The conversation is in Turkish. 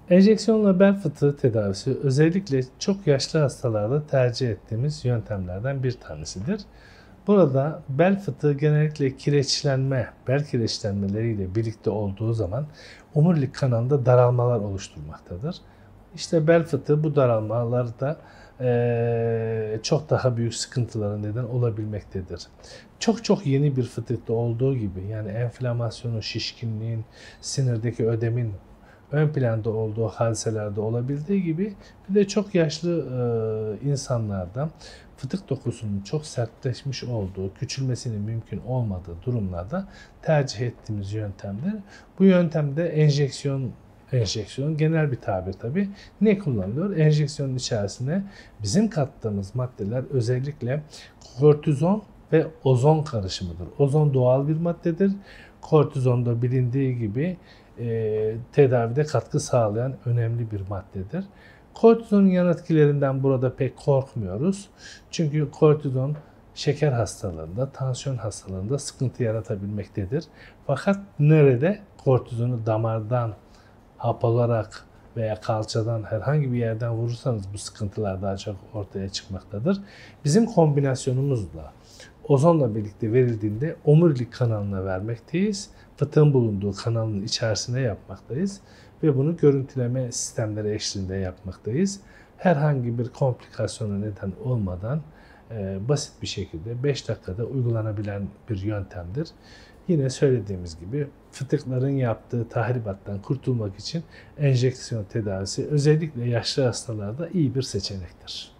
Enjeksiyonla bel fıtığı tedavisi özellikle çok yaşlı hastalarda tercih ettiğimiz yöntemlerden bir tanesidir. Burada bel fıtığı genellikle kireçlenme, bel kireçlenmeleriyle birlikte olduğu zaman omurilik kanalında daralmalar oluşturmaktadır. İşte bel fıtığı bu daralmalarda çok daha büyük sıkıntılara neden olabilmektedir. Çok yeni bir fıtıkta olduğu gibi yani enflamasyonun, şişkinliğin, sinirdeki ödemin ön planda olduğu hadiselerde olabildiği gibi bir de çok yaşlı insanlarda fıtık dokusunun çok sertleşmiş olduğu, küçülmesinin mümkün olmadığı durumlarda tercih ettiğimiz yöntemdir. Bu yöntemde enjeksiyon genel bir tabir tabi. Ne kullanılıyor? Enjeksiyonun içerisine bizim kattığımız maddeler özellikle kortizon ve ozon karışımıdır. Ozon doğal bir maddedir. Kortizon da bilindiği gibi tedavide katkı sağlayan önemli bir maddedir. Kortizonun yan etkilerinden burada pek korkmuyoruz. Çünkü kortizon şeker hastalığında, tansiyon hastalığında sıkıntı yaratabilmektedir. Fakat nerede kortizonu damardan hap alarak veya kalçadan herhangi bir yerden vurursanız bu sıkıntılar daha çok ortaya çıkmaktadır. Bizim kombinasyonumuzla ozonla birlikte verildiğinde omurilik kanalına vermekteyiz. Fıtığın bulunduğu kanalın içerisine yapmaktayız ve bunu görüntüleme sistemleri eşliğinde yapmaktayız. Herhangi bir komplikasyona neden olmadan basit bir şekilde 5 dakikada uygulanabilen bir yöntemdir. Yine söylediğimiz gibi fıtıkların yaptığı tahribattan kurtulmak için enjeksiyon tedavisi özellikle yaşlı hastalarda iyi bir seçenektir.